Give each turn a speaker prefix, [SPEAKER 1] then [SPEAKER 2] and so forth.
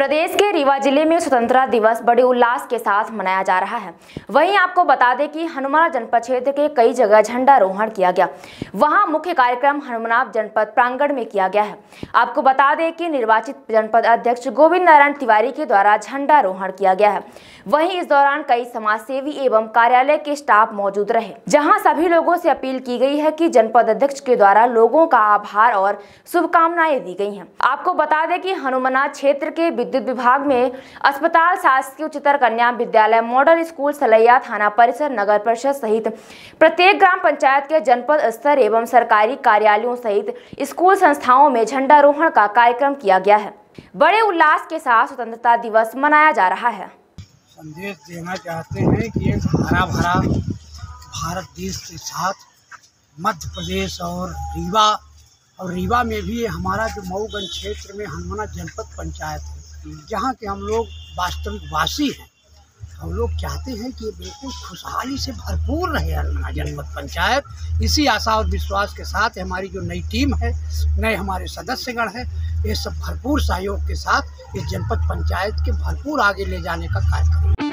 [SPEAKER 1] प्रदेश के रीवा जिले में स्वतंत्रता दिवस बड़े उल्लास के साथ मनाया जा रहा है। वहीं आपको बता दें कि हनुमाना जनपद क्षेत्र के कई जगह झंडारोहण किया गया। वहां मुख्य कार्यक्रम हनुमाना जनपद प्रांगण में किया गया है। आपको बता दें कि निर्वाचित जनपद अध्यक्ष गोविंद नारायण तिवारी के द्वारा झंडारोहण किया गया है। वहीं इस दौरान कई समाजसेवी एवं कार्यालय के स्टाफ मौजूद रहे, जहां सभी लोगों से अपील की गई है कि जनपद अध्यक्ष के द्वारा लोगों का आभार और शुभकामनाएं दी गई हैं। आपको बता दें कि हनुमाना क्षेत्र के विद्युत विभाग में अस्पताल, शासकीय उच्चतर कन्या विद्यालय, मॉडल स्कूल, सलैया थाना परिसर, नगर परिषद सहित प्रत्येक ग्राम पंचायत के जनपद स्तर एवं सरकारी कार्यालयों सहित स्कूल संस्थाओं में झंडारोहण का कार्यक्रम किया गया है। बड़े उल्लास के साथ स्वतंत्रता दिवस मनाया जा रहा है।
[SPEAKER 2] संदेश देना चाहते हैं कि एक हरा भरा भारत देश के साथ मध्य प्रदेश और रीवा में भी हमारा जो मऊगंज क्षेत्र में हनुमाना जनपद पंचायत है, जहाँ के हम लोग वास्तविक वासी हैं। हम लोग चाहते हैं कि बिल्कुल खुशहाली से भरपूर रहे हनुमाना जनपद पंचायत। इसी आशा और विश्वास के साथ हमारी जो नई टीम है, नए हमारे सदस्यगण हैं, ये सब भरपूर सहयोग के साथ इस जनपद पंचायत के भरपूर आगे ले जाने का कार्य करेंगे।